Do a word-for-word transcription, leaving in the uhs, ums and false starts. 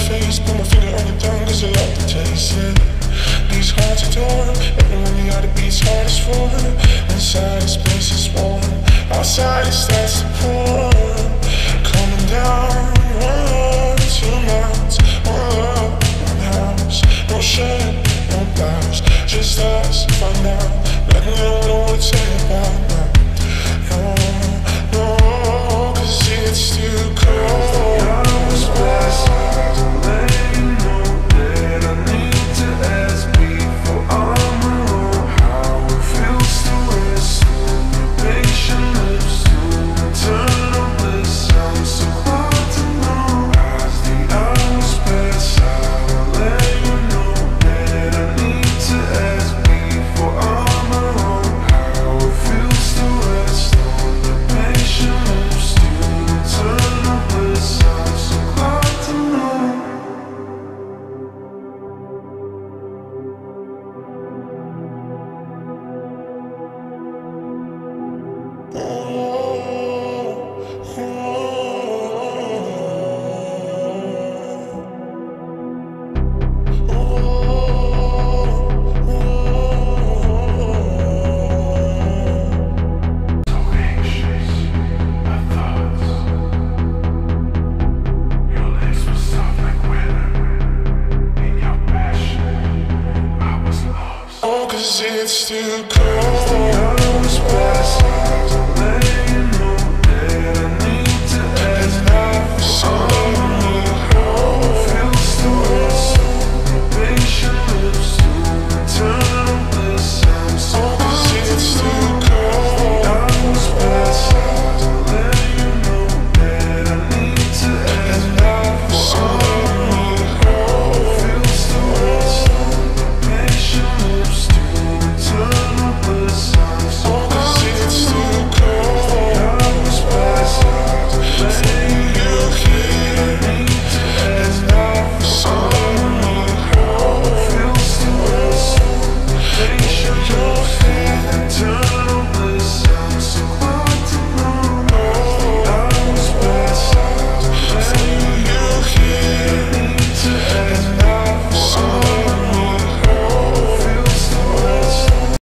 face, put my finger on your tongue, cause I love to taste it. These hearts adore, everyone you gotta beat's hardest for. Inside this place is warm, outside it starts to pour. Coming down, one love, two miles, one love, one house. No shame, no blouse, just us for now. Let me know what I wanna tell you about now. No, no, cause it's too cold. Cause it's too cold.